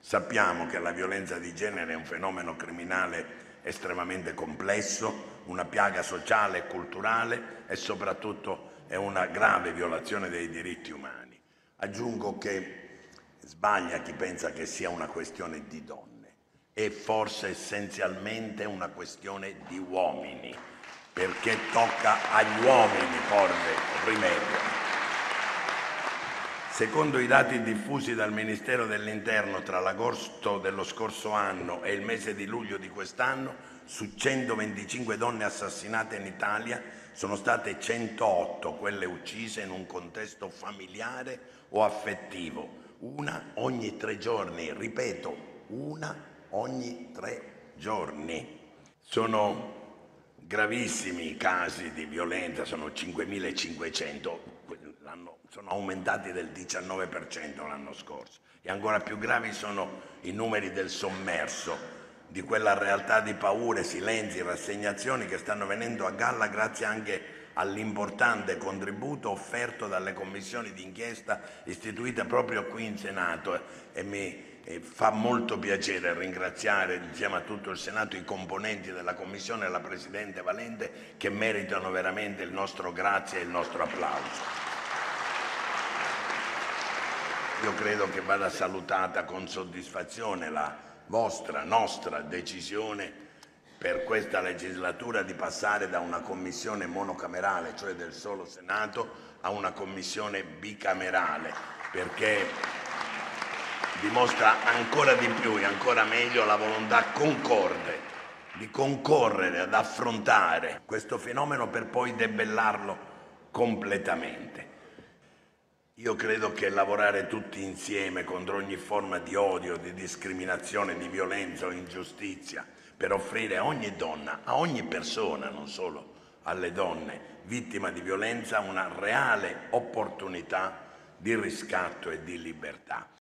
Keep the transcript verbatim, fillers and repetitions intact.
Sappiamo che la violenza di genere è un fenomeno criminale estremamente complesso, una piaga sociale e culturale e soprattutto è una grave violazione dei diritti umani. Aggiungo che sbaglia chi pensa che sia una questione di donne, è forse essenzialmente una questione di uomini, perché tocca agli uomini porre rimedio. Secondo i dati diffusi dal Ministero dell'Interno tra l'agosto dello scorso anno e il mese di luglio di quest'anno, su centoventicinque donne assassinate in Italia sono state centootto quelle uccise in un contesto familiare o affettivo, una ogni tre giorni, ripeto, una ogni tre giorni. Sono gravissimi i casi di violenza, sono cinquemilacinquecento. Sono aumentati del diciannove per cento l'anno scorso e ancora più gravi sono i numeri del sommerso, di quella realtà di paure, silenzi, rassegnazioni che stanno venendo a galla grazie anche all'importante contributo offerto dalle commissioni d'inchiesta istituite proprio qui in Senato e mi e fa molto piacere ringraziare insieme a tutto il Senato i componenti della Commissione e la Presidente Valente che meritano veramente il nostro grazie e il nostro applauso. Io credo che vada salutata con soddisfazione la vostra, nostra decisione per questa legislatura di passare da una commissione monocamerale, cioè del solo Senato, a una commissione bicamerale, perché dimostra ancora di più e ancora meglio la volontà concorde di concorrere ad affrontare questo fenomeno per poi debellarlo completamente. Io credo che lavorare tutti insieme contro ogni forma di odio, di discriminazione, di violenza o ingiustizia, per offrire a ogni donna, a ogni persona, non solo alle donne, vittima di violenza, una reale opportunità di riscatto e di libertà.